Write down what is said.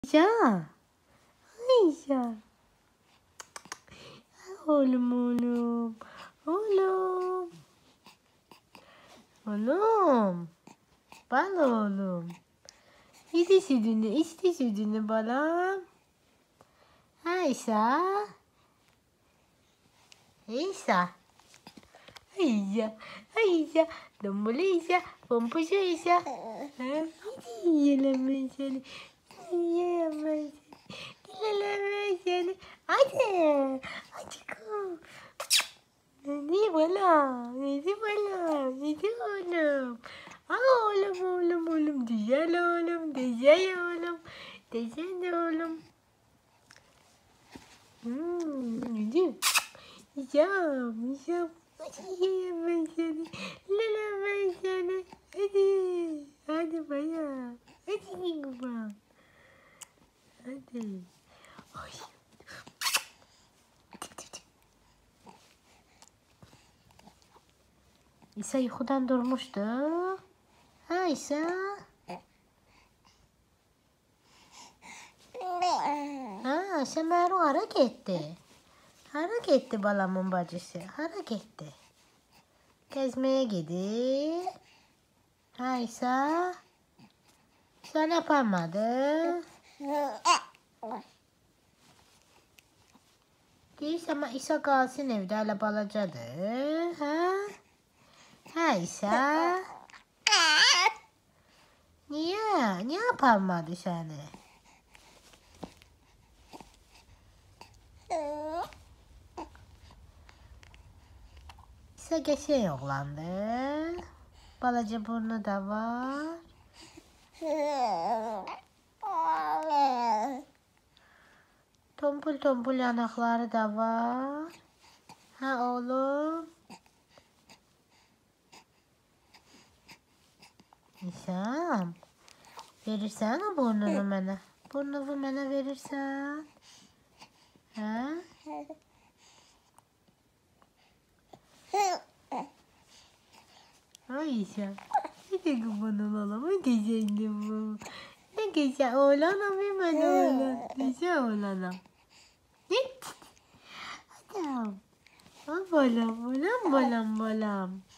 Ayşe. Ayşe. Oğlum oğlum. Oğlum. Oğlum. Bal oğlum. İçti sütünü, içti sütünü balam. Ayşe. Ayşe. Ayşe. Ayşe. Dombul Ayşe. Pompuş Ayşe. Hadi yiyelim ben seni. Yiyelim ben seni. Yiyelim ben seni. Hadi. Hadi kız. Ne bala? Ne bala? Ne oğlum? Oğlum oğlum oğlum. Güzel oğlum. Güzel oğlum. Güzel oğlum. Güzel. Güzel. Güzel. Hadi yiyeyim ben seni. Lala ben seni. Hadi. Hadi bayağı. Hadi yiyeyim. Hadi. Ay. İsa uykudan durmuştu. Ha İsa. Ha Semeru hareketti. Hareketti balamın bacısı. Hareketti. Gezmeye gidiyor. Ha İsa. Sen yapamadın. Değil ama İsa kalsın evde hala balacadır. Ha? Ha İsa. Niye? Niye yapamadı seni? İsa geçen oğlandı. Balaca burnu da var. Tombul tombul yanakları da var. Ha oğlum. İsam. Verirsen o burnunu bana. Burnunu bana verirsen. Ha? Ay İsam. Ne de kurban olalım. Ne güzeldi bu. Ne güzel oğlanım hemen oğlan. Güzel oğlanım. Ne? Adam. Balam balam balam balam.